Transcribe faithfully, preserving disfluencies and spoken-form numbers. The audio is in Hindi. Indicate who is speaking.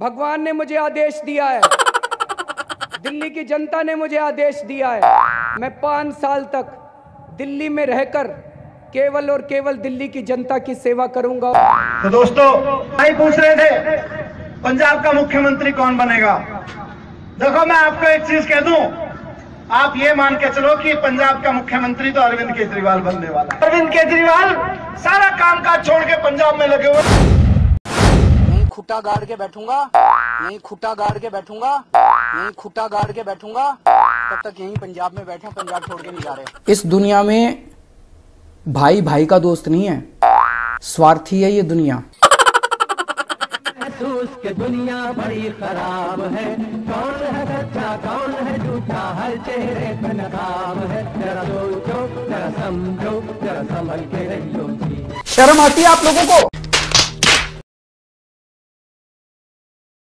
Speaker 1: भगवान ने मुझे आदेश दिया है, दिल्ली की जनता ने मुझे आदेश दिया है, मैं पाँच साल तक दिल्ली में रहकर केवल और केवल दिल्ली की जनता की सेवा करूंगा।
Speaker 2: तो दोस्तों, भाई पूछ रहे थे पंजाब का मुख्यमंत्री कौन बनेगा। देखो, मैं आपको एक चीज कह दूं, आप ये मान के चलो कि पंजाब का मुख्यमंत्री तो अरविंद केजरीवाल बनने वाला है। अरविंद केजरीवाल सारा काम काज छोड़ के पंजाब में लगे हुए।
Speaker 3: यहीं खुट्टा गाड़ के बैठूंगा, यहीं खुट्टा गाड़ के बैठूंगा, यहीं खुट्टा गाड़ के बैठूंगा, तब तक यहीं पंजाब में बैठे, पंजाब छोड़ के नहीं जा रहे।
Speaker 1: इस दुनिया में भाई भाई का दोस्त नहीं है, स्वार्थी है ये दुनिया।
Speaker 4: के दुनिया बड़ी खराब है, कौन है सच्चा कौन है झूठा, हर चेहरे पे नकाब है। जरा सोचो, जरा समझो, जरा संभल के रहियो जी।
Speaker 1: शर्म आती है आप लोगों को?